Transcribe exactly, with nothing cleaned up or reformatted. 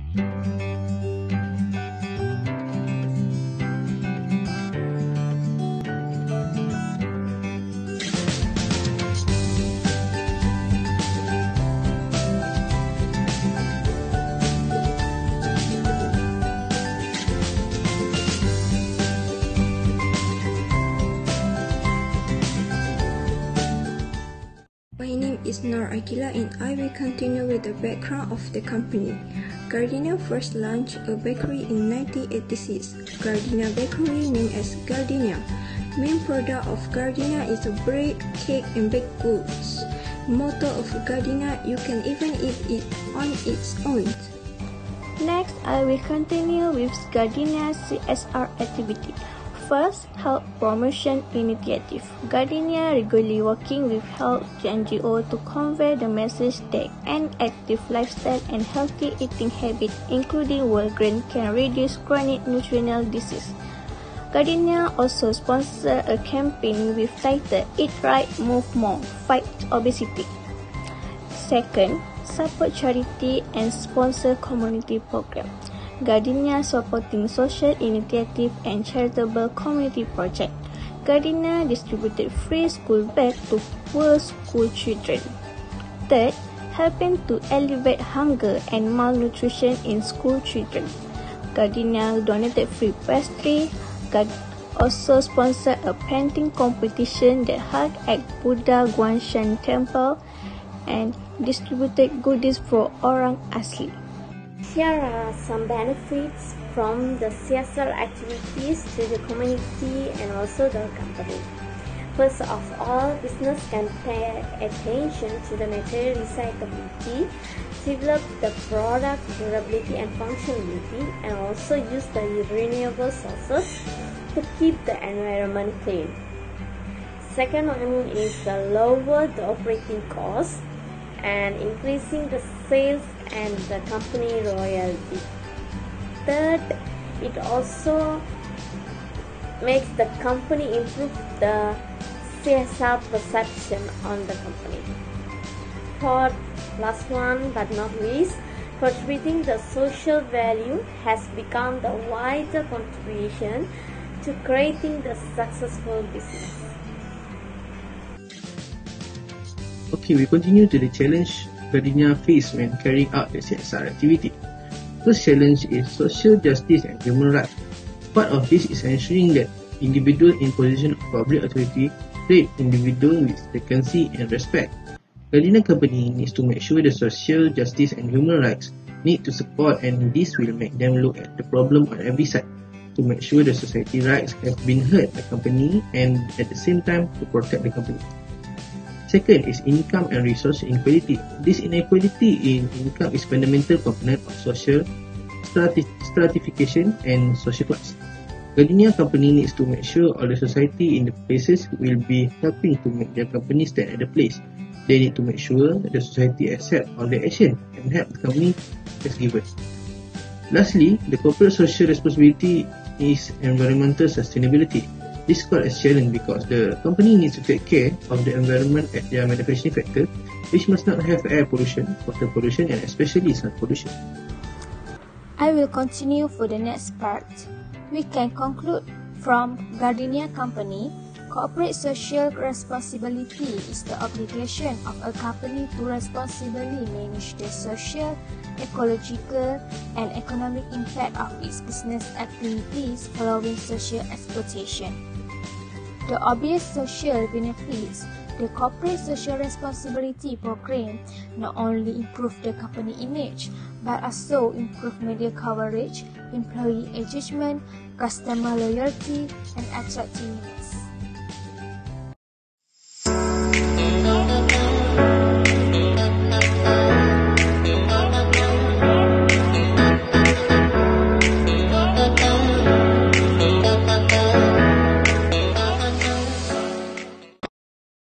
My name is Nur Akila and I will continue with the background of the company. Gardenia first launched a bakery in nineteen eighty-six. Gardenia Bakery, named as Gardenia. Main product of Gardenia is a bread, cake and baked goods. Motto of Gardenia, you can even eat it on its own. Next, I will continue with Gardenia's C S R activity. First, health promotion initiative. Gardenia regularly working with health N G O to convey the message that an active lifestyle and healthy eating habit, including whole grain, can reduce chronic nutritional disease. Gardenia also sponsored a campaign with title Eat Right, Move More, Fight Obesity. Second, support charity and sponsor community program. Gardenia supporting social initiative and charitable community project. Gardenia distributed free school bag to poor school children. Third, helping to alleviate hunger and malnutrition in school children. Gardenia donated free pastry. Gard also sponsored a painting competition that held at Buddha Guanshan Temple and distributed goodies for orang asli. Here are some benefits from the C S R activities to the community and also the company. First of all, business can pay attention to the material recyclability, develop the product durability and functionality, and also use the renewable sources to keep the environment clean. Second one is the lower the operating cost and increasing the sales and the company royalty. Third, it also makes the company improve the C S R perception on the company. Fourth, last one but not least, contributing the social value has become the wider contribution to creating the successful business. Okay, we continue to the challenge Gardenia face when carrying out the C S R activity. First challenge is social justice and human rights. Part of this is ensuring that individuals in position of public authority treat individuals with decency and respect. Gardenia company needs to make sure the social justice and human rights need to support, and this will make them look at the problem on every side to make sure the society rights have been heard by the company and at the same time to protect the company. Second is income and resource inequality. This inequality in income is fundamental component of social strati stratification and social class. Gardenia company needs to make sure all the society in the places will be helping to make their company stand at the place. They need to make sure that the society accept all the action and help the company as given. Lastly, the corporate social responsibility is environmental sustainability. This is called as challenge because the company needs to take care of the environment at their manufacturing factor, which must not have air pollution, water pollution and especially sound pollution. I will continue for the next part. We can conclude from Gardenia Company, corporate social responsibility is the obligation of a company to responsibly manage the social, ecological, and economic impact of its business activities following social exploitation. The obvious social benefits, the corporate social responsibility program not only improve the company image, but also improve media coverage, employee engagement, customer loyalty, and attractiveness.